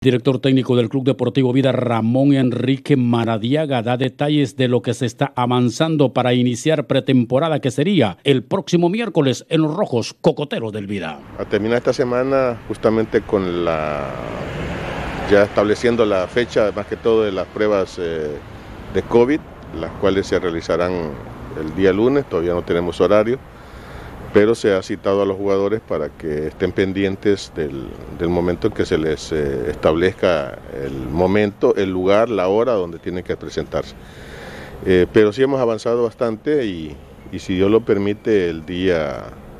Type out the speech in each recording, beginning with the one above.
Director técnico del Club Deportivo Vida, Ramón Enrique Maradiaga, da detalles de lo que se está avanzando para iniciar pretemporada, que sería el próximo miércoles en los Rojos Cocoteros del Vida. A terminar esta semana justamente con ya estableciendo la fecha, más que todo de las pruebas de COVID, las cuales se realizarán el día lunes, todavía no tenemos horario, pero se ha citado a los jugadores para que estén pendientes del momento en que se les establezca el momento, el lugar, la hora donde tienen que presentarse. Pero sí hemos avanzado bastante y si Dios lo permite, el día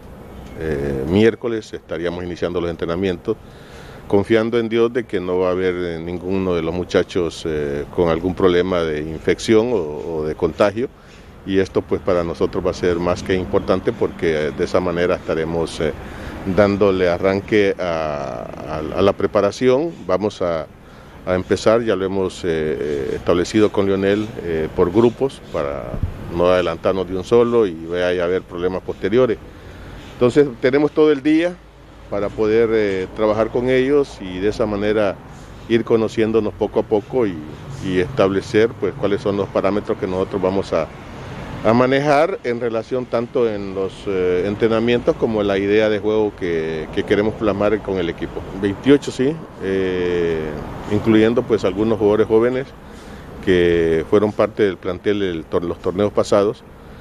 miércoles estaríamos iniciando los entrenamientos, confiando en Dios de que no va a haber ninguno de los muchachos con algún problema de infección o de contagio. Y esto pues para nosotros va a ser más que importante porque de esa manera estaremos dándole arranque a la preparación. Vamos a empezar, ya lo hemos establecido con Lionel por grupos para no adelantarnos de un solo y vaya a haber problemas posteriores. Entonces tenemos todo el día para poder trabajar con ellos y de esa manera ir conociéndonos poco a poco y establecer pues cuáles son los parámetros que nosotros vamos a manejar en relación tanto en los entrenamientos como la idea de juego que queremos plasmar con el equipo. 28 sí, incluyendo pues algunos jugadores jóvenes que fueron parte del plantel de los torneos pasados,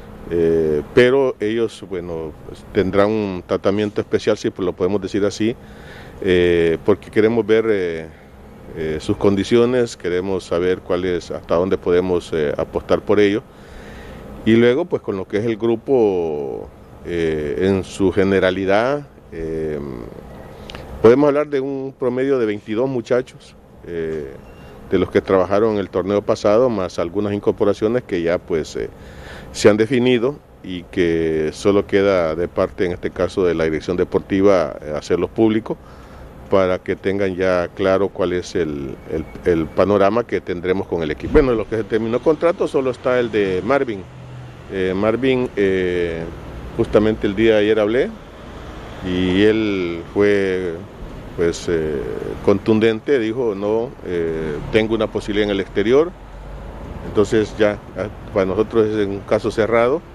pero ellos bueno, tendrán un tratamiento especial, si lo podemos decir así, porque queremos ver sus condiciones, queremos saber hasta dónde podemos apostar por ello. Y luego, pues con lo que es el grupo en su generalidad, podemos hablar de un promedio de 22 muchachos, de los que trabajaron el torneo pasado, más algunas incorporaciones que ya pues se han definido y que solo queda de parte, en este caso de la dirección deportiva, hacerlos públicos para que tengan ya claro cuál es el panorama que tendremos con el equipo. Bueno, de los que se terminó contrato solo está el de Marvin. Marvin, justamente el día de ayer hablé y él fue pues contundente, dijo no, tengo una posibilidad en el exterior, entonces ya para nosotros es un caso cerrado.